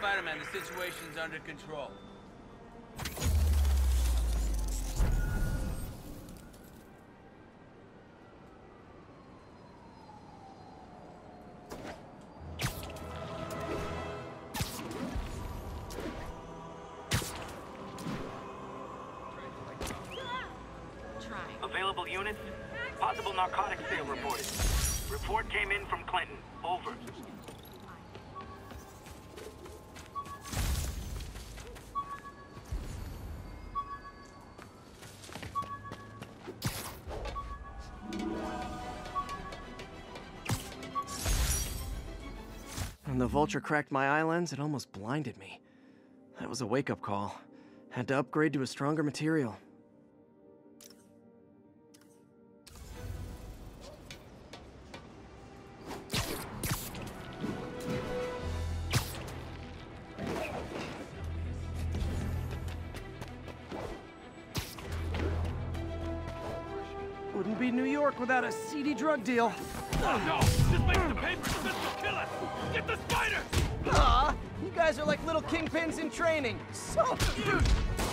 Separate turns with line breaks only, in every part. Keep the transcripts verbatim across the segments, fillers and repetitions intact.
Spider-Man, the situation's under control.
Available units? Possible narcotics sale reported. Report came in from Clinton. Over.
When the vulture cracked my eye lens, it almost blinded me. That was a wake-up call. Had to upgrade to a stronger material. Wouldn't be New York without a seedy drug deal.
Oh no! This makes the papers! This will kill us! Get the spider!
Aw, you guys are like little kingpins in training. So cute!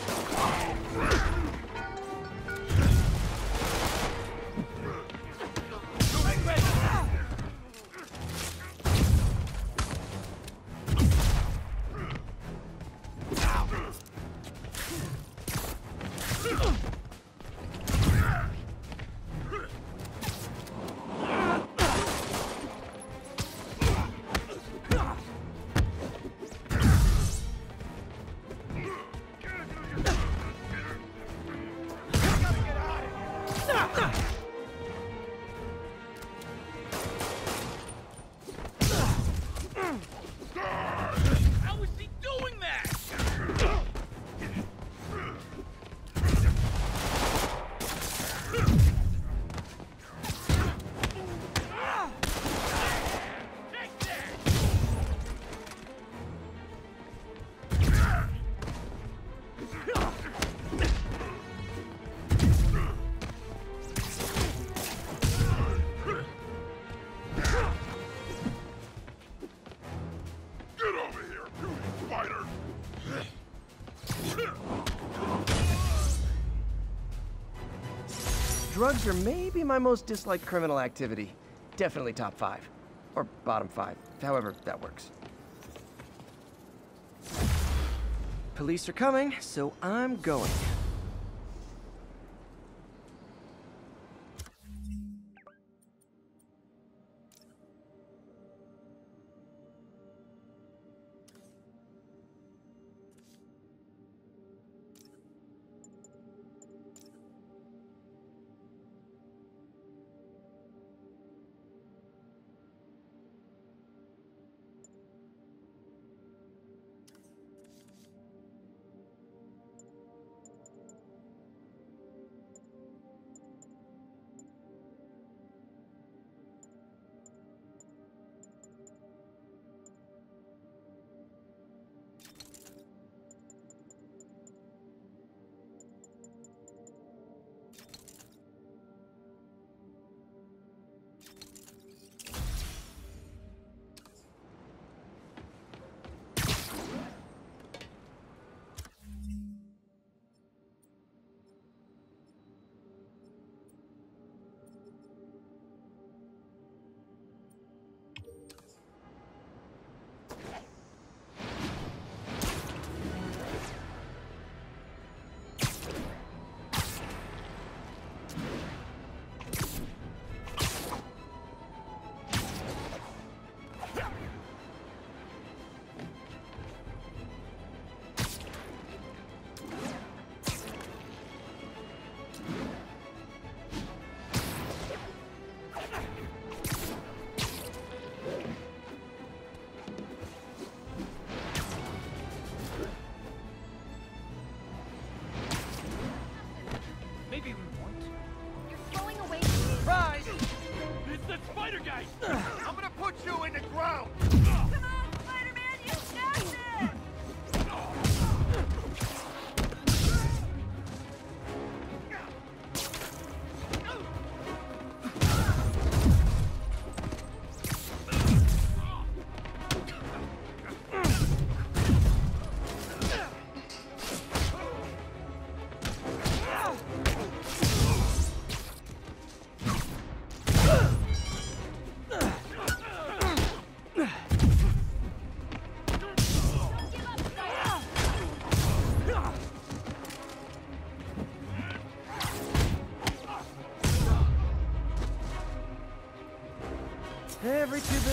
How is he doing that? Take that!
Get over here, you spider!
Drugs are maybe my most disliked criminal activity. Definitely top five. Or bottom five, however that works. Police are coming, so I'm going.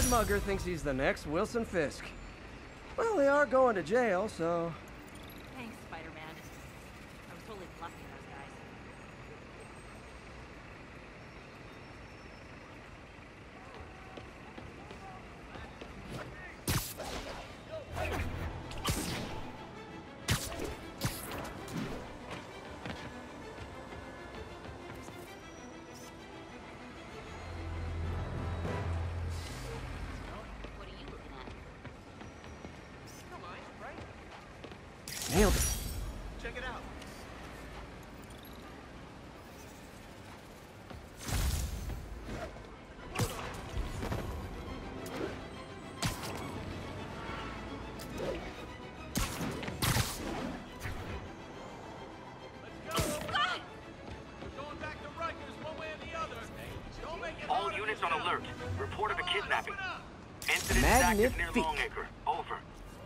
stupid mugger thinks he's the next Wilson Fisk. Well, they are going to jail, so...
Thanks, Spider-Man. I was totally bluffing those guys. What are you looking at?
Nailed it.
Check it out.
All units on alert. Report of a kidnapping. Incident is active near
Magnifique.
Longacre. Over.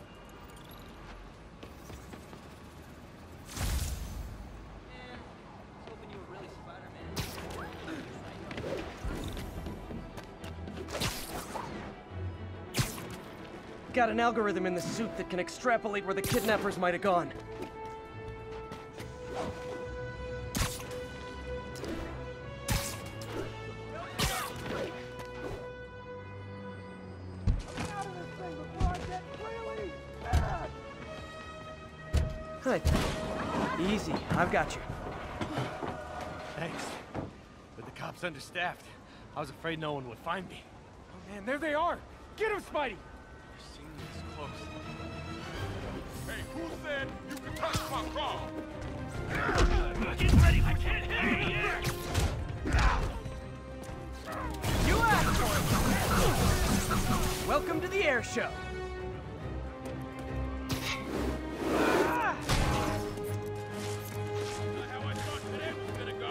Got an algorithm in the suit that can extrapolate where the kidnappers might have gone. Hi. Easy, I've got you.
Thanks. But the cops understaffed. I was afraid no one would find me. Oh man, there they are! Get him, Spidey! I've seen this close.
Hey, who said you could touch my car?
Get ready for ten here!
You asked for it! Welcome to the air show.
Not how I thought today was gonna go.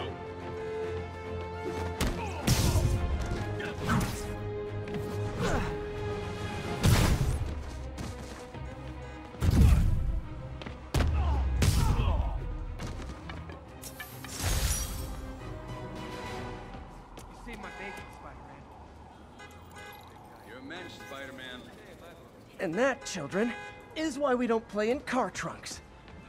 You saved my bacon, Spider-Man.
You're a mensch, Spider-Man.
And that, children, is why we don't play in car trunks.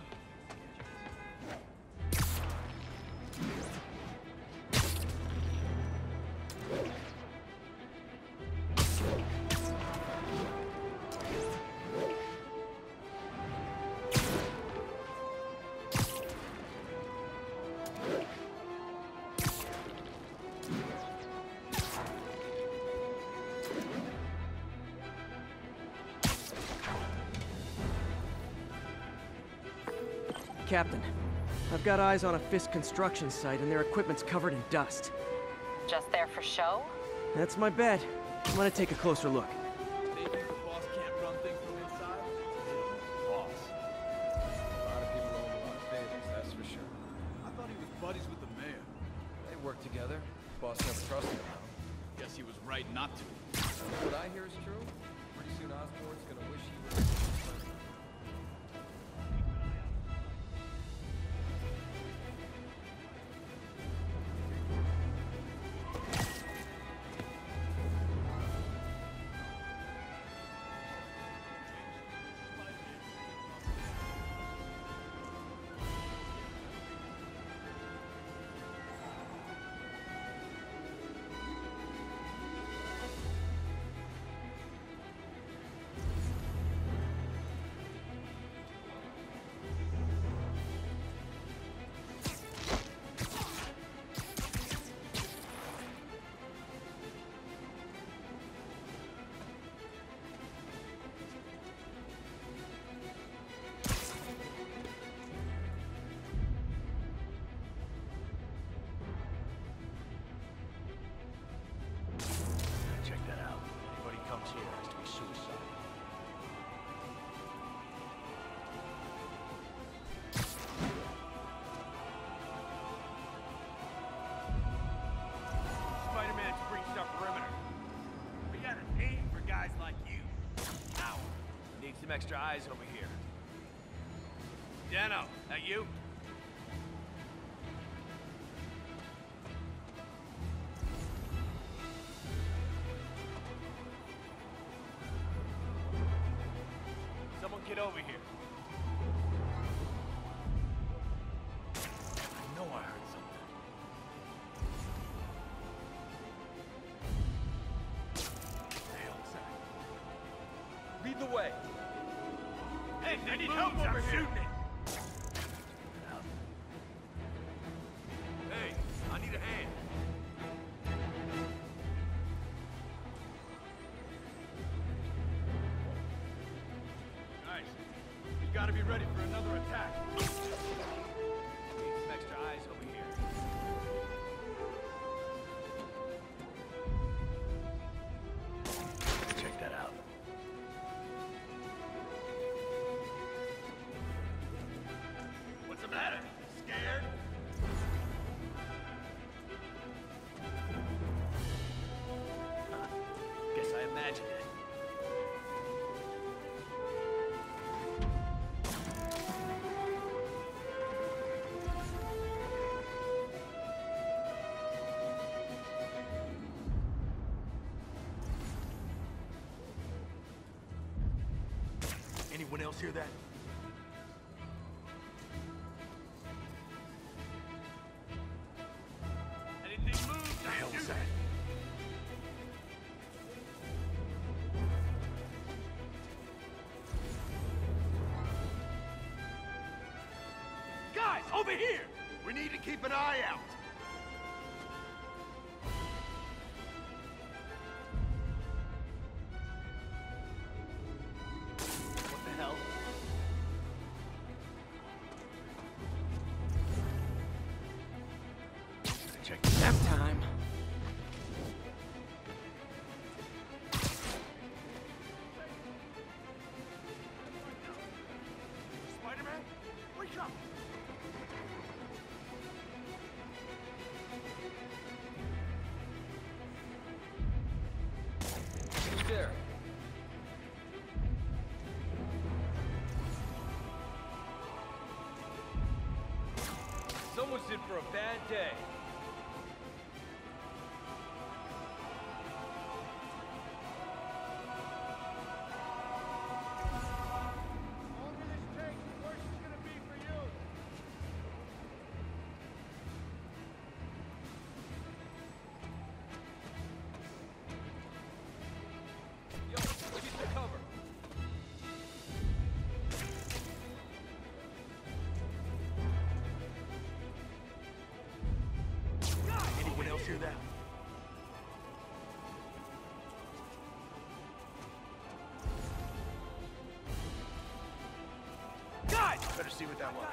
Captain, I've got eyes on a Fisk construction site and their equipment's covered in dust.
Just there for show?
That's my bet. I'm gonna take a closer look.
They think the boss can't run things from inside? Boss. A lot of people owe him a lot of favors, that's for sure.
I thought he was buddies with the mayor.
They work together. Boss never trusted him.
Guess he was right not to.
What I hear is true. Pretty soon Osborn's gonna wish he was...
Check that out. Anybody comes here has to be suicide. Spider-Man's breached our perimeter.
We got a need for guys like you. Ow.
Need some extra eyes over here. Dano, that you? get over here. I know I heard something. What the hell is that?
Lead the way.
Hey, I need help over here! Shooting it.
Hey, I need a hand.
Nice. You gotta be ready for another attack. Need some extra eyes over here.
Check that out.
What's the matter? Scared?
Guess I imagined it.
Anyone else hear that?
Anything move?
What the hell was that?
Guys, over here!
We need to keep an eye out.
What the hell?
Check.
Nap time.
Spider-Man, wake up!
Who's there? Someone's in for a bad day. Yo, let's get some cover.
Anyone else hear that?
Guys!
Better see what that was.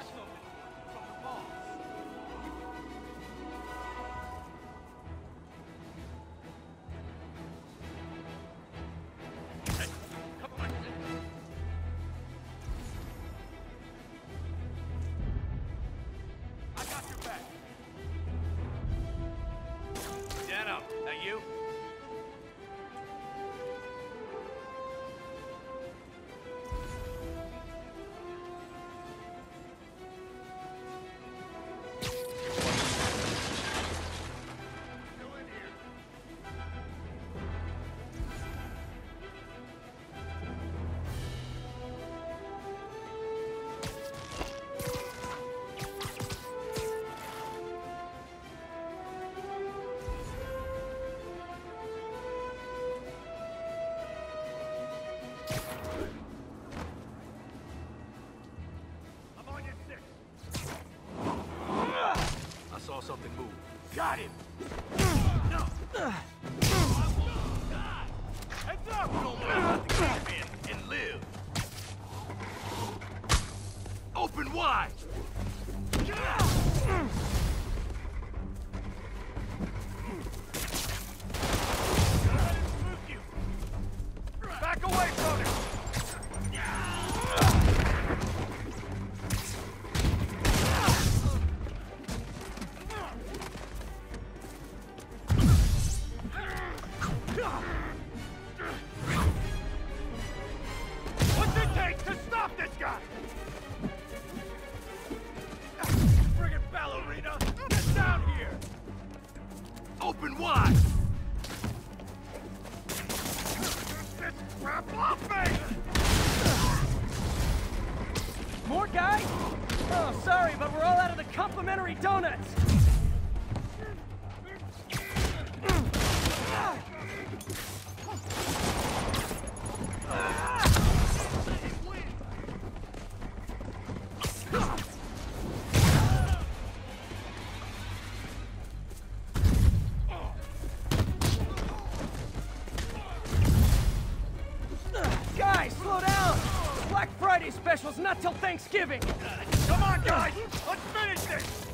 Hey, come on. I got your back. Dano, that you?
I'm on your six. I saw something move. Got him! No! I won't die! Heads up! You don't want to let the game in and live! Open wide! Back away from him! What's it take to stop this guy? Friggin' ballerina! Get down here! Open wide! This crap off me!
More guys? Oh, sorry, but we're all out of the complimentary donuts. Guys, slow down! Black Friday special's not till Thanksgiving!
Come on, guys! Let's finish this!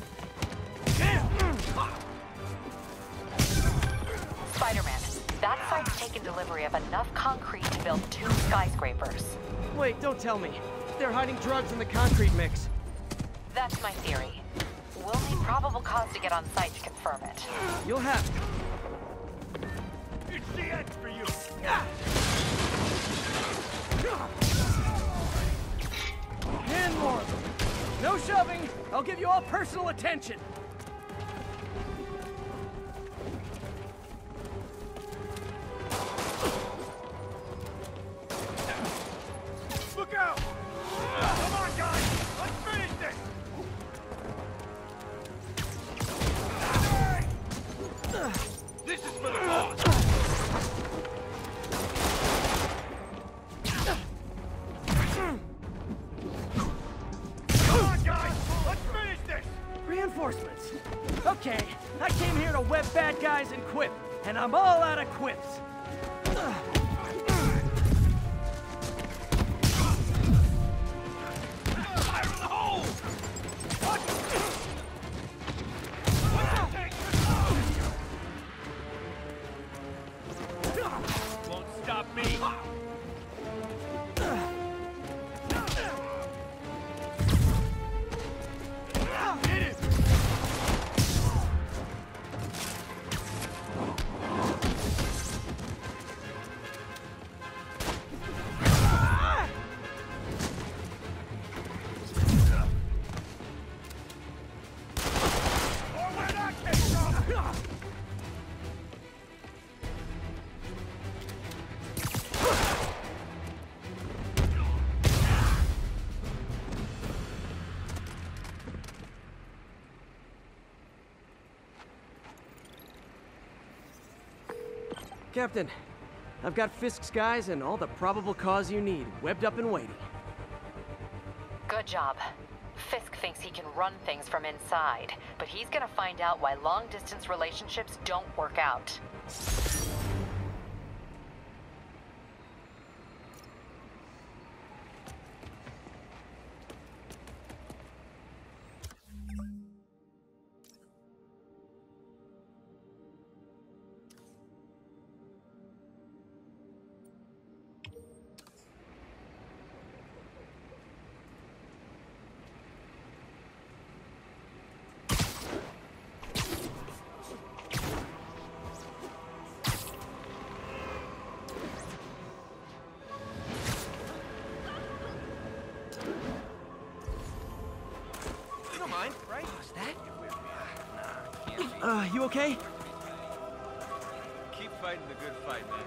Spider-Man, that site's taken delivery of enough concrete to build two skyscrapers.
Wait, don't tell me. They're hiding drugs in the concrete mix.
That's my theory. We'll need probable cause to get on site to confirm it.
You'll have to.
It's the end for you!
And more of them. No shoving. I'll give you all personal attention.
Look out! Come on, guys! Let's finish this! This is for the boss! Come on, guys! Let's finish this!
Reinforcements. Okay, I came here to web bad guys and quip, and I'm all out of quips.
Fire in the hole! What? Won't stop me! Hit it! Or where that came from!
Captain, I've got Fisk's guys and all the probable cause you need, webbed up and waiting.
Good job. Fisk thinks he can run things from inside, but he's gonna find out why long-distance relationships don't work out.
You don't mind, right? What's that?
Uh, you okay?
Keep fighting the good fight, man.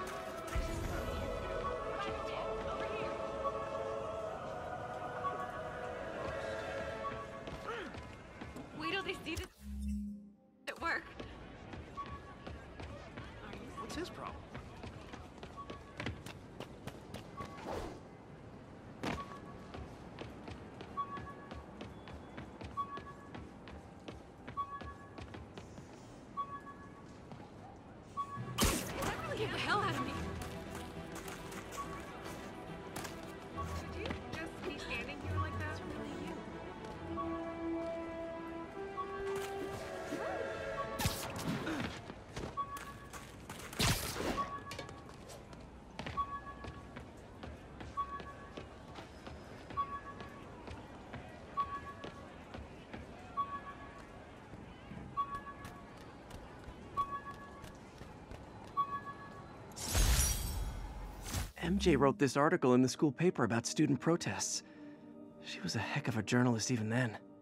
Wait till they see this at work.
What's his problem?
That really hit the hell out of me. Should you just be standing here like that? It's really you.
M J wrote this article in the school paper about student protests. She was a heck of a journalist even then.